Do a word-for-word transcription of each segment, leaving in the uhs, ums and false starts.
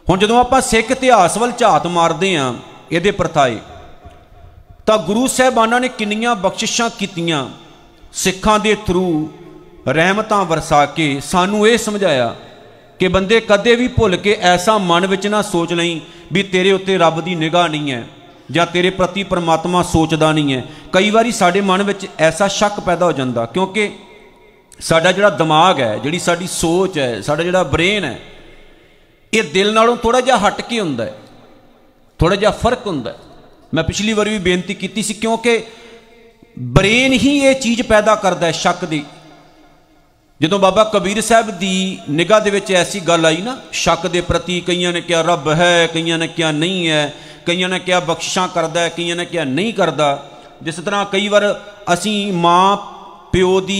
हुण जदों आपां सिख इतिहास वल झात मारदे हां इहदे परथाए तां गुरु साहिबानां ने किन्नियां बख्शिशां कीतियां सिखां दे थरू रहमतां वरसा के सानू ये समझाया कि बंदे कदे भी भुल के ऐसा मन विच ना सोच लई भी तेरे उत्ते रब दी निगाह नहीं है जां तेरे प्रति परमात्मा सोचदा नहीं है। कई बारी साडे मन विच ऐसा शक पैदा हो जांदा क्योंकि साडा जिहड़ा दिमाग है, जिहड़ी साडी सोच है, साडा जिहड़ा ब्रेन है, ये दिल नालों थोड़ा जिहा हट के हुंदा है, थोड़ा जिहा फर्क हुंदा है। मैं पिछली बार भी बेनती की सी क्योंकि ब्रेन ही ये चीज़ पैदा करता है शक दी। जदों बाबा कबीर साहब की निगाह दे विच ऐसी गल आई ना शक के प्रति, कईयां ने क्या रब है, कईयां ने क्या नहीं है, कईयां ने क्या बख्शिशां करदा है, कईयां ने क्या नहीं करदा। जिस तरह कई बार असी माँ प्यो की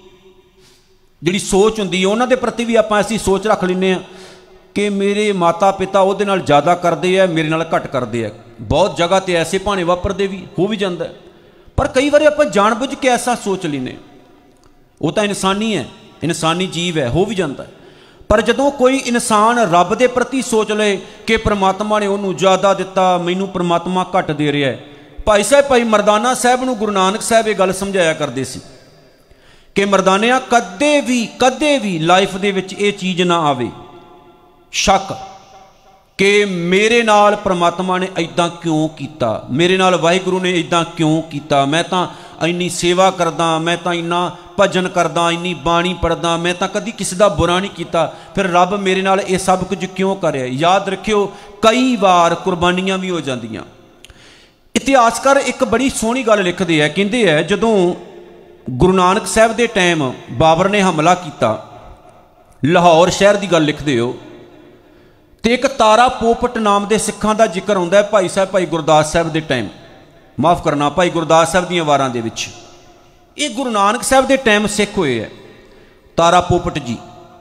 जिहड़ी सोच हुंदी है उन्हां दे प्रति भी आपां ऐसी सोच रख लैंदे हां कि मेरे माता पिता उहदे नाल ज़्यादा करदे है, मेरे नाल घट करदे है। बहुत जगह ते ऐसे भाणे वापरदे भी हो भी जांदा है, पर कई बार आपां जानबुझ के ऐसा सोच लैंदे, वो तो इंसानी है, इंसानी जीव है, हो भी जाता है। पर जदों कोई इंसान रब के प्रति सोच ले कि परमात्मा ने उन्होंने ज़्यादा दिता, मैनू परमात्मा घट दे रहा है। भाई साहब भाई मरदाना साहब नूं गुरु नानक साहब ये गल समझाया करते सी कि मरदानिया कदे भी कदे भी लाइफ दे विच ये चीज़ ना आवे शक कि मेरे नाल परमात्मा ने इदां क्यों किया, मेरे नाल वाहिगुरू ने इदां क्यों किया, मैं तां इन्नी सेवा करदा, मैं तां इन्ना भजन करदा, इन्नी बाणी पढ़दा, मैं तां कदी किसी दा बुरा नहीं किया, फिर रब मेरे नाल ये सब कुछ क्यों करे। याद रखियो कई बार कुर्बानियां भी हो जांदियां। इतिहासकार एक बड़ी सोहनी गल लिखदे है, कहंदे है जदों गुरु नानक साहब दे टाइम बाबर ने हमला किया, लाहौर शहर की गल लिखदे हो, तो एक तारा पोपट नाम के सिखां का जिक्र आउंदा है भाई साहब भाई गुरदास साहब के टाइम, माफ़ करना भाई गुरदास साहब दीयां वारां दे विच। ये गुरु नानक साहब के टाइम सिख होए है तारा पोपट जी।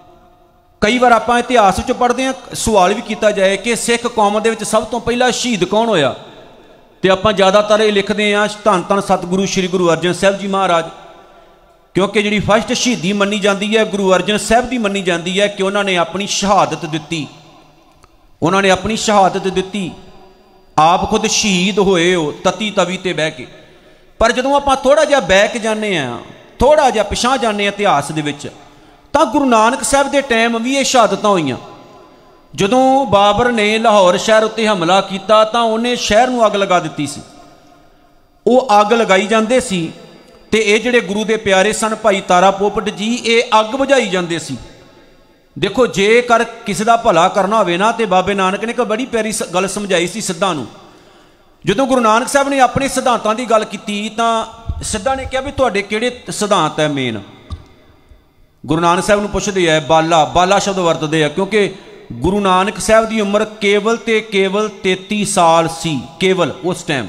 कई बार आपां इतिहास विच पढ़दे हां, सवाल भी किया जाए कि सिख कौम दे विच सब तो पहला शहीद कौन होया, तो आपां ज़्यादातर ये लिखते हैं धन धन सतगुरु श्री गुरु अर्जन साहब जी महाराज, क्योंकि जिहड़ी फस्ट शहीदी मन्नी जाती है गुरु अर्जन साहब की मन्नी जाती है कि उन्होंने अपनी शहादत दी, उन्होंने अपनी शहादत दी, आप खुद शहीद होए हो तती तवी ते बह के। पर जदों आपां थोड़ा जिहा बह के जाने आ, थोड़ा जिहा पिछां जाने इतिहास दे विच, तां गुरु नानक साहब के टाइम भी ये शहादतां होईयां। जदों बाबर ने लाहौर शहर उत्ते हमला किया तां उन्हें शहर नूं अग लगा दित्ती सी। वो अग लगाई जांदे सी ते ये जिहड़े गुरु दे प्यारे सन भाई तारा पोपट जी, ये अग बुझाई जांदे सी। देखो जेकर किसी का भला करना होवे ना, तो बाबे नानक ने एक बड़ी प्यारी गल समझाई सी सिद्धां नूं। जदों गुरु नानक साहब ने अपने सिद्धांतां की गल की तां सिद्धां ने कहा भी तुहाडे किहड़े सिद्धांत है मेन। गुरु नानक साहब नूं पुछदे है, बाला बाला शब्द वरतदे है क्योंकि गुरु नानक साहब की उम्र केवल ते केवल तेती साल सी केवल उस टाइम,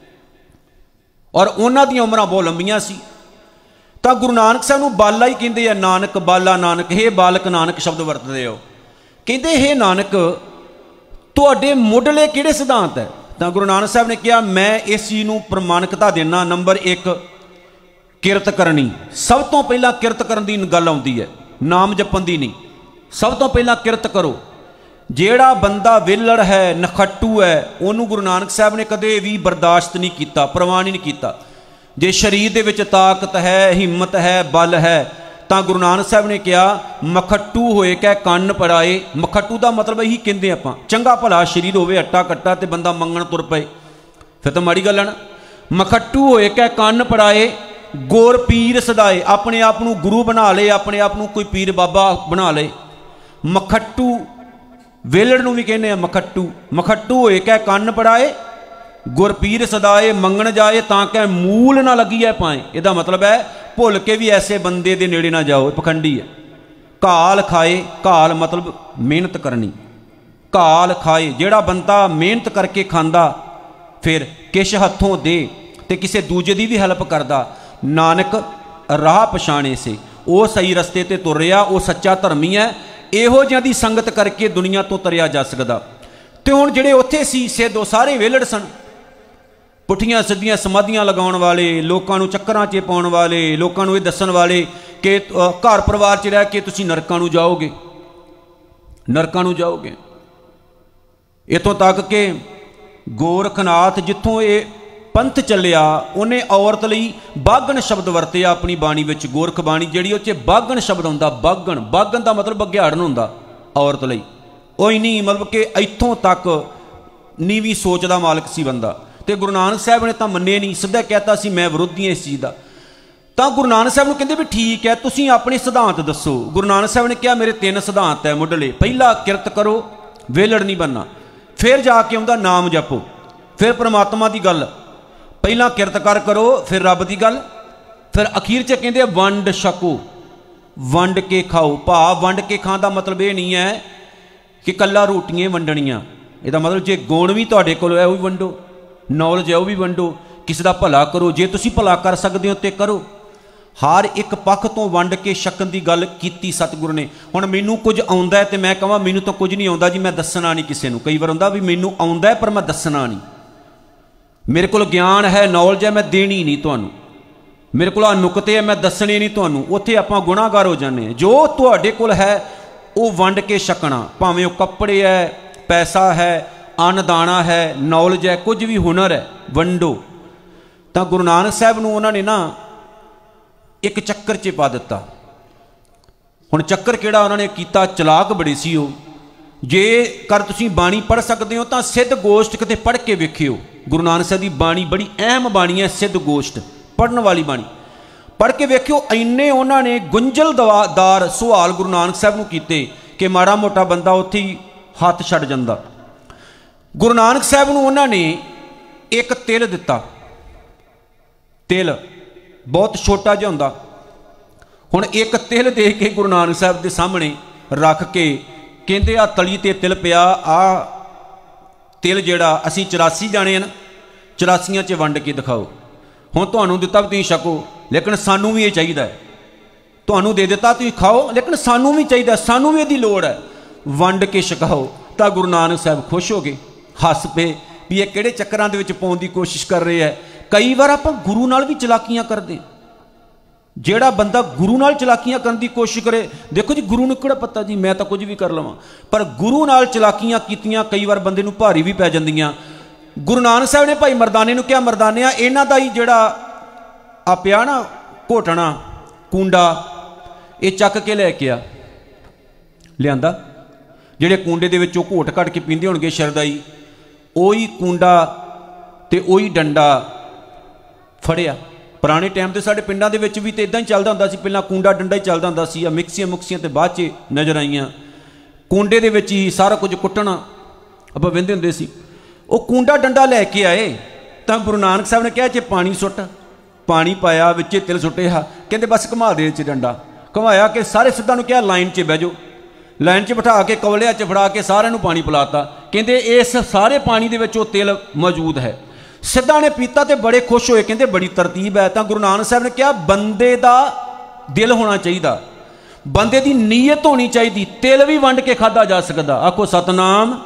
और उन्हां दी उम्रां बहुत लंबियां सी। तो गुरु नानक साहब नूं बाला ही कहंदे आ, नानक बाला नानक, हे बालक नानक शब्द वरतदे हो। कहंदे हे नानक तुहाडे मुढ़ले किहड़े सिद्धांत है। तो गुरु नानक साहब ने कहा मैं इस चीज़ नूं प्रमाणिकता देना, नंबर एक किरत करनी, सब तो पहला किरत करन दी गल आउंदी है, नाम जपन दी नहीं। सब तो पहला किरत करो। जेड़ा बंदा विलड़ है नखट्टू है उन्होंने गुरु नानक साहब ने कदे भी बर्दाश्त नहीं किया, प्रवान नहीं किया। जे शरीर दे विच ताकत है, हिम्मत है, बल है, तो गुरु नानक साहब ने कहा मखट्टू होए कै कन्न पड़ाए। मखट्टू का मतलब यही कहते आपां, चंगा भला शरीर होवे अट्टा कट्टा तो बंदा मंगण तुर पे, फिर तो माड़ी गल है ना। मखट्टू होए कै कन्न पड़ाए, गोर पीर सदाए, अपने आप को गुरु बना ले, अपने आप को कोई पीर बाबा बना ले। मखट्टू वेलड़ नूं भी कहने मखट्टू, मखट्टू होए कै कन्न पड़ाए, गुरपीर सदाए, मंगण जाए तां कै मूल ना लगी है पाए। इसका मतलब है भुल के भी ऐसे बंदे दे नेड़े ना जाओ, पखंडी है। घाल खाए, घाल मतलब मेहनत करनी, घाल खाए, जेड़ा बंदा मेहनत करके खांदा फिर किश हथों दे ते किसी दूजे की भी हैल्प करदा, नानक राह पछाणे से वो सही रस्ते ते तुर रहा, वो सच्चा धर्मी है। इहो जिहां दी संगत करके दुनिया तो तरिया जा सकदा। तो हुण जिहड़े उत्थे सी सेदो सारे वेलड़ सन, पुठियां सिद्धियां समाधियां लगाउण वाले, लोकां नूं चक्करां च पाउण वाले, लोकां नूं इह दस्सण वाले कि घर परिवार च रह के तुसीं नरकां नूं जाओगे, नरकां नूं जाओगे। इतों तक कि गोरखनाथ जिथों ये पंथ चलिया उन्हें औरत लई बागण शब्द वरतिया अपनी बाणी विच। गोरख बाणी जिहड़ी उह च बागण शब्द हुंदा। बागण बागण का मतलब बघियाड़न हुंदा औरत लई। ਉਹ ही नहीं मतलब कि इत्थों तक नीवी सोच का मालक सी बंदा। तो गुरु नानक साहब ने तो मन्ने नहीं, सीधा कहता सी मैं विरोधी हाँ इस चीज़ का। तो गुरु नानक साहब ने कहते भी ठीक है तुसीं अपने सिद्धांत दसो। गुरु नानक साहब ने कहा मेरे तीन सिद्धांत है मुढ़ले। पहला किरत करो, वेलड़ नहीं बनना। फिर जाके उनका नाम जपो, फिर परमात्मा की गल। पहला किरत कर करो, फिर रब की गल, फिर अखीर च कहते वंड छको, वंड के खाओ। भाव वंड के खाण का मतलब ये नहीं है कि कला रोटियां वंडनियां। ਇਹਦਾ मतलब जे गुण भी तुहाडे कोल है वह भी वंडो, नॉलेज है वह भी वंडो, किसी का भला करो। जे तुसीं भला कर सकते हो तो करो। हर एक पक्ष तो वंड के छकण की गल की सतगुरु ने। हुण मैनूं कुछ आउंदा है तो मैं कहां मैनूं तो कुछ नहीं आउंदा जी, मैं दसना नहीं किसी नूं। कई बार हुंदा भी मैनूं आउंदा है पर मैं दसना नहीं। मेरे कोल ज्ञान है, नॉलेज है, मैं देनी नहीं तुहानूं। मेरे कोल नुकते है, मैं दसने नहीं तुहानूं। उत्थे आपां गुनाहगार हो जाने। जो तुहाडे कोल है वो वंड के छकना, भावें वो कपड़े है, पैसा है, अन्न दाना है, नॉलेज है, कुछ भी हुनर है, वंडो। तो गुरु नानक साहब नूं उन्होंने ना एक चक्कर च पा दिता। हुण चक्कर किहड़ा उन्होंने कीता, चलाक बड़ी सी वो। जे कर तुसीं बाणी पढ़ सकते हो तो सिद्ध गोष्ठ किते पढ़ के वेखियो। गुरु नानक साहब की बाणी बड़ी अहम बाणी है, सिद्ध गोष्ठ पढ़न वाली बाणी पढ़ के वेखियो। इन्ने उन्होंने गुंजलदार सवाल गुरु नानक साहब नूं कीते कि माड़ा मोटा बंदा उत्थे ही हथ छड़ जांदा। गुरु नानक साहब नूं उन्होंने एक तिल दिता। तिल बहुत छोटा जिहा हुंदा। हुण एक तिल दे के गुरु नानक साहब के सामने रख के कहंदे आ तली ते तिल पिया, आ तिल जिहड़ा असीं चौरासी जाने हैं ना, चौरासियां च वंड के दिखाओ। हुण तुहानूं दिता भी तुसीं छको, लेकिन सानूं भी ये चाहिदा है। तुहानूं दे दिता तुसीं खाओ, लेकिन सानूं भी चाहिदा, सानूं भी इहदी लोड़ है, वंड के छकाओ। तो गुरु नानक साहब खुश हो गए, हस पे भी ये किहड़े चक्करां दे विच पाउण दी कोशिश कर रहे हैं। कई बार आपां गुरु नाल भी चलाकियां करदे। ਜਿਹੜਾ ਬੰਦਾ गुरु नाल चलाकियां करने की कोशिश करे, देखो जी गुरु नूं किहड़ा पता जी मैं तो कुछ भी कर लवां, पर गुरु नाल चलाकियां कीतियां कई बार बंदे नूं भारी भी पै जांदियां। गुरु नानक साहब ने भाई मरदाने नूं कहा, मरदानिया इन्हां दा ही जिहड़ा आ पिया ना घोटना कूंडा, ये चक के लैके आ। लिआंदा जिहड़े कूंडे दे विचों घोट कढ के पींदे होणगे शरदाई, ओही कूंडा ते ओही डंडा फड़िया। पुराने टाइम तो साढ़े पिंडां दे विच भी तो इदां ही चलदा हुंदा सी, पहलां कूंडा डंडा ही चलदा हुंदा सी। मिक्सियां मुक्सियां ते बाद च नज़र आईयां। कूंडे दे विच ही सारा कुछ कुट्टना आपां वेंदे हुंदे सी। वो कूंडा डंडा लैके आए तो गुरु नानक साहब ने कहा च पानी सुट, पानी पाया, विच तिल सुट्टिया, कहंदे बस घुमा दे च डंडा। घुमाया कि सारे सिद्धां नूं कहा लाइन च बह जाओ। लाइन च बिठा के कवलिया च फड़ा के सारिਆਂ नूं पानी पिलाता। कहंदे इस सारे पानी दे विच वो तिल मौजूद है। सिद्धा ने पीता तो बड़े खुश होए, कहते बड़ी तरतीब है। तो गुरु नानक साहब ने कहा बंदे का दिल होना चाहिए, बंदे की नीयत होनी चाहिए। तिल भी वंड के खाधा जा सकता। आखो सतनाम।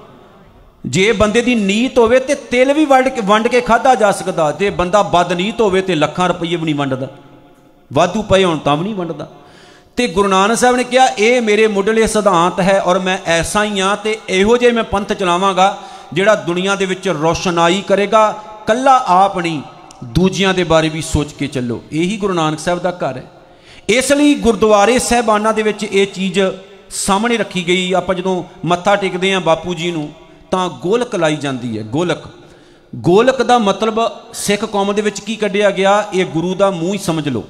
जे बंदे की नीयत होवे ते तिल भी वंड के वंड के खाधा जा सकता। जे बंदा बदनीत होवे ते लखां रुपये भी नहीं वंडदा, वाधू पए होण तां भी नहीं वंडदा। तो गुरु नानक साहब ने कहा यह मेरे मुढ़ले सिद्धांत है और मैं ऐसा ही हाँ, तो इहो जिहे मैं पंथ चलावांगा जिहड़ा दुनिया दे विच रोशनाई करेगा, कल्ला आप नहीं दूजियां दे बारे भी सोच के चलो। यही गुरु नानक साहब का घर है। इसलिए गुरुद्वारे साहिबाना दे विच ये चीज़ सामने रखी गई। आप जदों मत्था टेकदे हैं बापू जी नूं तां गोलक लाई जाती है। गोलक गोलक का मतलब सिख कौम दे विच की कढ़िया गया, ये गुरु का मूँह ही समझ लो।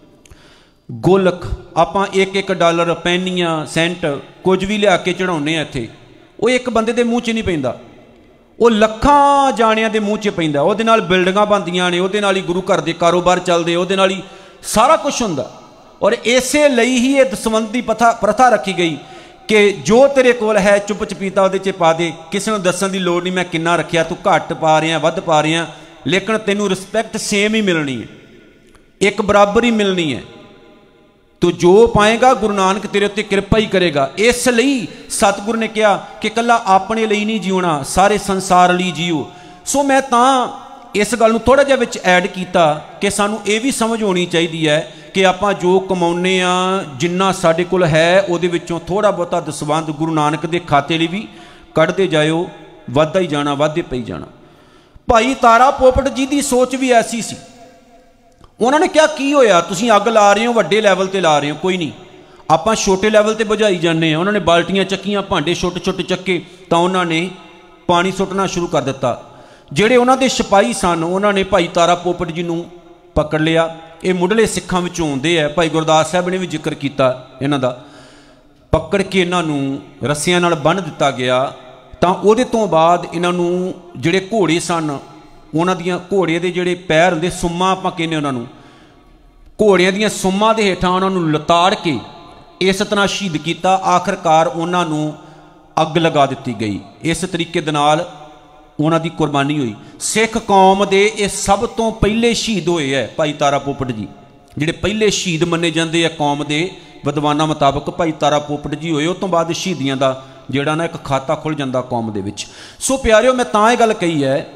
गोलक आपां एक एक डॉलर पैनियां सेंट कुछ भी लिया के चढ़ाउने इत्थे, वो एक बंदे दे मूँह च नहीं पैंदा, वो लखां जाणियां दे मूँह च पैंदा। उहदे नाल बिल्डिंगां बनदियां ने, उहदे नाल ही गुरु घर दे कारोबार चलदे, उहदे नाल ही सारा कुछ हुंदा। और इसे लई ही ये दसवंध दी प्रथा प्रथा रखी गई कि जो तेरे कोल है चुप चपीता उहदे च पा दे, किसी नूं दस्सण दी लोड़ नहीं मैं किन्ना रखिया, तू घट पा रिहा वध पा रिहा, लेकिन तैनूं रिस्पैक्ट सेम ही मिलनी है, एक बराबर ही मिलनी है। तो जो पाएगा गुरु नानक तेरे उत्ते कृपा ही करेगा। इसलिए सतगुरु ने कहा कि कला अपने लिए नहीं जीना, सारे संसार लिए जीओ। सो मैं तां इस गल नूं थोड़ा जिहा विच ऐड कीता कि सानूं ये भी समझ होनी चाहिए है कि आपां जो कमाउने आ, जिन्ना साडे कोल है उहदे विचों थोड़ा बहुता दसवंध गुरु नानक दे खाते लिए भी कढ़दे जाओ, ਵੱਧਦਾ ਹੀ ਜਾਣਾ, ਵੱਧਦੇ ਪਈ ਜਾਣਾ। ਭਾਈ ਤਾਰਾ ਪੋਪਟ ਜੀ ਦੀ ਸੋਚ ਵੀ ਐਸੀ ਸੀ। ਉਹਨਾਂ ਨੇ ਕਿਹਾ ਕੀ ਹੋਇਆ, ਤੁਸੀਂ ਅੱਗ ਲਾ ਰਹੇ ਹੋ, ਵੱਡੇ ਲੈਵਲ ਤੇ ਲਾ ਰਹੇ ਹੋ, ਕੋਈ ਨਹੀਂ, ਆਪਾਂ ਛੋਟੇ ਲੈਵਲ ਤੇ ਬੁਝਾਈ ਜਾਂਦੇ ਹਾਂ। ਉਹਨਾਂ ਨੇ ਬਾਲਟੀਆਂ ਚੱਕੀਆਂ, ਭਾਂਡੇ ਛੋਟੇ ਛੋਟੇ ਚੱਕੇ, ਤਾਂ ਉਹਨਾਂ ਨੇ ਪਾਣੀ ਸੁੱਟਣਾ ਸ਼ੁਰੂ ਕਰ ਦਿੱਤਾ। ਜਿਹੜੇ ਉਹਨਾਂ ਦੇ ਸਿਪਾਹੀ ਸਨ ਉਹਨਾਂ ਨੇ ਭਾਈ ਤਾਰਾ ਪੋਪਟ ਜੀ ਨੂੰ ਪਕੜ ਲਿਆ। ਇਹ ਮੁੱਢਲੇ ਸਿੱਖਾਂ ਵਿੱਚੋਂ ਆਉਂਦੇ ਆ, ਭਾਈ ਗੁਰਦਾਸ ਸਾਹਿਬ ਨੇ ਵੀ ਜ਼ਿਕਰ ਕੀਤਾ ਇਹਨਾਂ ਦਾ। ਪਕੜ ਕੇ ਇਹਨਾਂ ਨੂੰ ਰੱਸਿਆਂ ਨਾਲ ਬੰਨ੍ਹ ਦਿੱਤਾ ਗਿਆ। ਤਾਂ ਉਹਦੇ ਤੋਂ ਬਾਅਦ ਇਹਨਾਂ ਨੂੰ ਜਿਹੜੇ ਘੋੜੇ ਸਨ, ਉਹਨਾਂ ਦੀਆਂ ਘੋੜੇ ਦੇ ਜਿਹੜੇ ਪੈਰ ਹੁੰਦੇ, ਸੁੰਮਾਂ ਆਪਾਂ ਕਹਿੰਦੇ ਉਹਨਾਂ ਨੂੰ, ਘੋੜਿਆਂ ਦੀਆਂ ਸੁੰਮਾਂ ਦੇ ਹੇਠਾਂ ਉਹਨਾਂ ਨੂੰ ਲਤਾੜ ਕੇ ਇਸ ਤਰ੍ਹਾਂ ਸ਼ਹੀਦ ਕੀਤਾ। ਆਖਰਕਾਰ ਉਹਨਾਂ ਨੂੰ ਅੱਗ ਲਗਾ ਦਿੱਤੀ ਗਈ। ਇਸ ਤਰੀਕੇ ਦੇ ਨਾਲ ਉਹਨਾਂ ਦੀ ਕੁਰਬਾਨੀ ਹੋਈ। ਸਿੱਖ ਕੌਮ ਦੇ ਇਹ ਸਭ ਤੋਂ ਪਹਿਲੇ ਸ਼ਹੀਦ ਹੋਏ ਹੈ ਭਾਈ ਤਾਰਾ ਪੋਪਟ ਜੀ, ਜਿਹੜੇ ਪਹਿਲੇ ਸ਼ਹੀਦ ਮੰਨੇ ਜਾਂਦੇ ਆ ਕੌਮ ਦੇ ਵਿਦਵਾਨਾਂ ਮੁਤਾਬਕ ਭਾਈ ਤਾਰਾ ਪੋਪਟ ਜੀ ਹੋਏ। ਉਸ ਤੋਂ ਬਾਅਦ ਸ਼ਹੀਦੀਆਂ ਦਾ ਜਿਹੜਾ ਨਾ ਇੱਕ ਖਾਤਾ ਖੁੱਲ੍ਹ ਜਾਂਦਾ ਕੌਮ ਦੇ ਵਿੱਚ। ਸੋ ਪਿਆਰਿਓ, ਮੈਂ ਤਾਂ ਇਹ ਗੱਲ ਕਹੀ ਹੈ,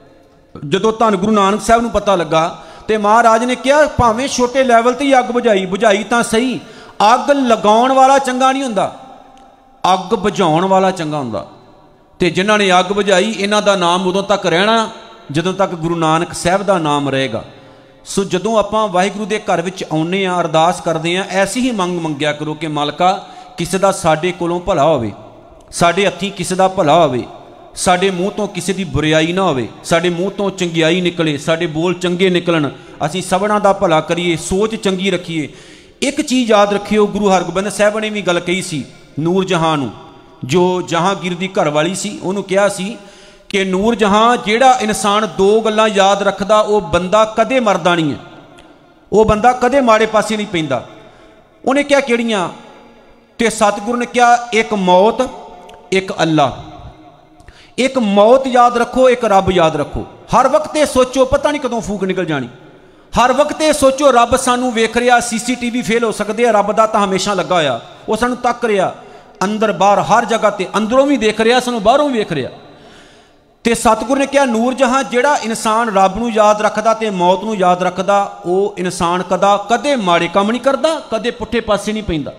ਜਦੋਂ ਧੰਨ ਗੁਰੂ ਨਾਨਕ ਸਾਹਿਬ ਨੂੰ ਪਤਾ ਲੱਗਾ ਤੇ ਮਹਾਰਾਜ ਨੇ ਕਿਹਾ ਭਾਵੇਂ ਛੋਟੇ ਲੈਵਲ ਤੇ ਹੀ ਅੱਗ ਬੁਝਾਈ, ਬੁਝਾਈ ਤਾਂ ਸਹੀ, ਅੱਗ ਲਗਾਉਣ ਵਾਲਾ ਚੰਗਾ ਨਹੀਂ ਹੁੰਦਾ, ਅੱਗ ਬੁਝਾਉਣ ਵਾਲਾ ਚੰਗਾ ਹੁੰਦਾ। ਤੇ ਜਿਨ੍ਹਾਂ ਨੇ ਅੱਗ ਬੁਝਾਈ, ਇਹਨਾਂ ਦਾ ਨਾਮ ਉਦੋਂ ਤੱਕ ਰਹਿਣਾ ਜਦੋਂ ਤੱਕ ਗੁਰੂ ਨਾਨਕ ਸਾਹਿਬ ਦਾ ਨਾਮ ਰਹੇਗਾ। ਸੋ ਜਦੋਂ ਆਪਾਂ ਵਾਹਿਗੁਰੂ ਦੇ ਘਰ ਵਿੱਚ ਆਉਂਦੇ ਹਾਂ, ਅਰਦਾਸ ਕਰਦੇ ਹਾਂ, ਐਸੀ ਹੀ ਮੰਗ ਮੰਗਿਆ ਕਰੋ ਕਿ ਮਾਲਕਾ ਕਿਸੇ ਦਾ ਸਾਡੇ ਕੋਲੋਂ ਭਲਾ ਹੋਵੇ, ਸਾਡੇ ਹੱਥੀਂ ਕਿਸੇ ਦਾ ਭਲਾ ਹੋਵੇ, ਸਾਡੇ ਮੂੰਹ ਤੋਂ ਕਿਸੇ ਦੀ ਬੁਰਿਆਈ ਨਾ ਹੋਵੇ, ਸਾਡੇ ਮੂੰਹ ਤੋਂ ਚੰਗਿਆਈ ਨਿਕਲੇ, ਸਾਡੇ ਬੋਲ ਚੰਗੇ ਨਿਕਲਣ, ਅਸੀਂ ਸਭਨਾਂ ਦਾ ਭਲਾ ਕਰੀਏ, ਸੋਚ ਚੰਗੀ ਰੱਖੀਏ। ਇੱਕ ਚੀਜ਼ ਯਾਦ ਰੱਖਿਓ, ਗੁਰੂ ਹਰਗੋਬਿੰਦ ਸਾਹਿਬ ਨੇ ਵੀ ਗੱਲ ਕਹੀ ਸੀ ਨੂਰ ਜਹਾਂ ਨੂੰ, ਜੋ ਜਹਾਂਗੀਰ ਦੀ ਘਰਵਾਲੀ ਸੀ, ਉਹਨੂੰ ਕਿਹਾ ਸੀ ਕਿ ਨੂਰ ਜਹਾਂ, ਜਿਹੜਾ ਇਨਸਾਨ ਦੋ ਗੱਲਾਂ ਯਾਦ ਰੱਖਦਾ ਉਹ ਬੰਦਾ ਕਦੇ ਮਰਦਾ ਨਹੀਂ ਹੈ, ਉਹ ਬੰਦਾ ਕਦੇ ਮਾੜੇ ਪਾਸੇ ਨਹੀਂ ਪੈਂਦਾ। ਉਹਨੇ ਕਿਹਾ ਕਿਹੜੀਆਂ? ਤੇ ਸਤਿਗੁਰੂ ਨੇ ਕਿਹਾ ਇੱਕ ਮੌਤ, ਇੱਕ ਅੱਲਾ। ਇੱਕ ਮੌਤ ਯਾਦ ਰੱਖੋ, ਇੱਕ ਰੱਬ ਯਾਦ ਰੱਖੋ। ਹਰ ਵਕਤ ਇਹ ਸੋਚੋ ਪਤਾ ਨਹੀਂ ਕਦੋਂ ਫੂਕ ਨਿਕਲ ਜਾਣੀ। ਹਰ ਵਕਤ ਇਹ ਸੋਚੋ ਰੱਬ ਸਾਨੂੰ ਵੇਖ ਰਿਹਾ, ਸੀਸੀਟੀਵੀ ਫੇਲ ਹੋ ਸਕਦੇ ਆ, ਰੱਬ ਦਾ ਤਾਂ ਹਮੇਸ਼ਾ ਲੱਗਾ ਹੋਇਆ, ਉਹ ਸਾਨੂੰ ਤੱਕ ਰਿਹਾ ਅੰਦਰ ਬਾਹਰ ਹਰ ਜਗ੍ਹਾ ਤੇ, ਅੰਦਰੋਂ ਵੀ ਦੇਖ ਰਿਹਾ, ਸਾਨੂੰ ਬਾਹਰੋਂ ਵੀ ਵੇਖ ਰਿਹਾ। ਤੇ ਸਤਿਗੁਰੂ ਨੇ ਕਿਹਾ ਨੂਰ ਜਹਾਂ, ਜਿਹੜਾ ਇਨਸਾਨ ਰੱਬ ਨੂੰ ਯਾਦ ਰੱਖਦਾ ਤੇ ਮੌਤ ਨੂੰ ਯਾਦ ਰੱਖਦਾ, ਉਹ ਇਨਸਾਨ ਕਦਾ ਕਦੇ ਮਾੜੇ ਕੰਮ ਨਹੀਂ ਕਰਦਾ, ਕਦੇ ਪੁੱਠੇ ਪਾਸੇ ਨਹੀਂ ਪੈਂਦਾ।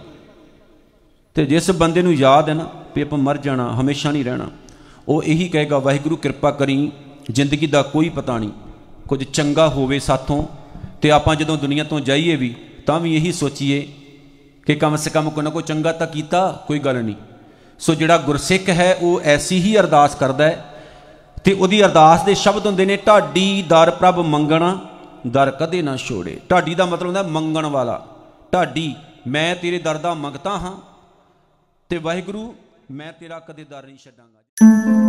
ਤੇ ਜਿਸ ਬੰਦੇ ਨੂੰ ਯਾਦ ਹੈ ਨਾ ਵੀ ਆਪਾਂ ਮਰ ਜਾਣਾ, ਹਮੇਸ਼ਾ ਨਹੀਂ ਰਹਿਣਾ, ਉਹ ਇਹੀ ਕਹੇਗਾ ਵਾਹਿਗੁਰੂ ਕਿਰਪਾ ਕਰੀ, ਜ਼ਿੰਦਗੀ ਦਾ ਕੋਈ ਪਤਾ ਨਹੀਂ, ਕੁਝ ਚੰਗਾ ਹੋਵੇ ਸਾਥੋਂ, ਤੇ ਆਪਾਂ ਜਦੋਂ ਦੁਨੀਆ ਤੋਂ ਜਾਈਏ ਵੀ ਤਾਂ ਵੀ ਇਹੀ ਸੋਚੀਏ ਕਿ ਕਮ ਸੇ ਕਮ ਕੋਈ ਨਾ ਕੋਈ ਚੰਗਾ ਤਾਂ ਕੀਤਾ, ਕੋਈ ਗੱਲ ਨਹੀਂ। ਸੋ ਜਿਹੜਾ ਗੁਰਸਿੱਖ ਹੈ ਉਹ ਐਸੀ ਹੀ ਅਰਦਾਸ ਕਰਦਾ ਹੈ, ਤੇ ਉਹਦੀ ਅਰਦਾਸ ਦੇ ਸ਼ਬਦ ਹੁੰਦੇ ਨੇ ਢਾਡੀ ਦਰ ਪ੍ਰਭ ਮੰਗਣਾ, ਦਰ ਕਦੇ ਨਾ ਛੋੜੇ। ਢਾਡੀ ਦਾ ਮਤਲਬ ਹੁੰਦਾ ਮੰਗਣ ਵਾਲਾ। ਢਾਡੀ, ਮੈਂ ਤੇਰੇ ਦਰ ਦਾ ਮੰਗਤਾ ਹਾਂ, ਤੇ ਵਾਹਿਗੁਰੂ ਮੈਂ ਤੇਰਾ ਕਦੇ ਦਰ ਨਹੀਂ ਛੱਡਾਂਗਾ।